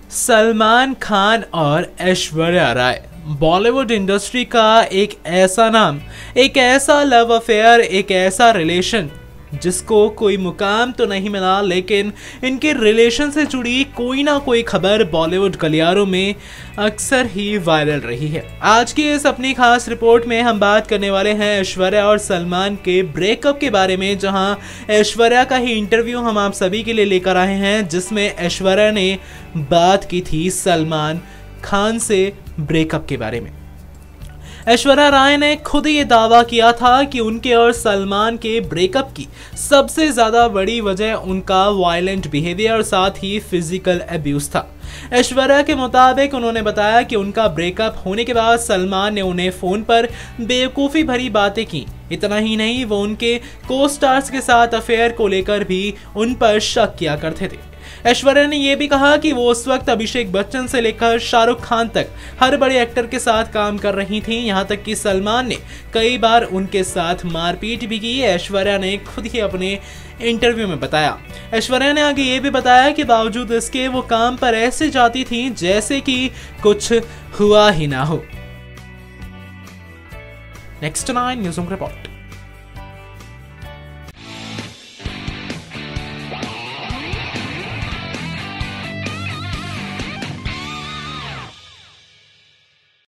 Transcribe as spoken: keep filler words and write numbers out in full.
सलमान खान और ऐश्वर्या राय बॉलीवुड इंडस्ट्री का एक ऐसा नाम, एक ऐसा लव अफेयर, एक ऐसा रिलेशन जिसको कोई मुकाम तो नहीं मिला, लेकिन इनके रिलेशन से जुड़ी कोई ना कोई खबर बॉलीवुड गलियारों में अक्सर ही वायरल रही है। आज की इस अपनी खास रिपोर्ट में हम बात करने वाले हैं ऐश्वर्या और सलमान के ब्रेकअप के बारे में, जहां ऐश्वर्या का ही इंटरव्यू हम आप सभी के लिए लेकर आए हैं, जिसमें ऐश्वर्या ने बात की थी सलमान खान से ब्रेकअप के बारे में। ऐश्वर्या राय ने खुद ये दावा किया था कि उनके और सलमान के ब्रेकअप की सबसे ज्यादा बड़ी वजह उनका वायलेंट बिहेवियर और साथ ही फिजिकल अब्यूज था। ऐश्वर्या के मुताबिक उन्होंने बताया कि उनका ब्रेकअप होने के बाद सलमान ने उन्हें फोन पर बेवकूफ़ी भरी बातें की। इतना ही नहीं, वो उनके को स्टार्स के साथ अफेयर को लेकर भी उन पर शक किया करते थे। ऐश्वर्या ने यह भी कहा कि वो उस वक्त अभिषेक बच्चन से लेकर शाहरुख खान तक हर बड़े एक्टर के साथ काम कर रही थीं, यहां तक कि सलमान ने कई बार उनके साथ मारपीट भी की। ऐश्वर्या ने खुद ही अपने इंटरव्यू में बताया। ऐश्वर्या ने आगे ये भी बताया कि बावजूद इसके वो काम पर ऐसे जाती थीं जैसे कि कुछ हुआ ही ना हो। Next nine news report.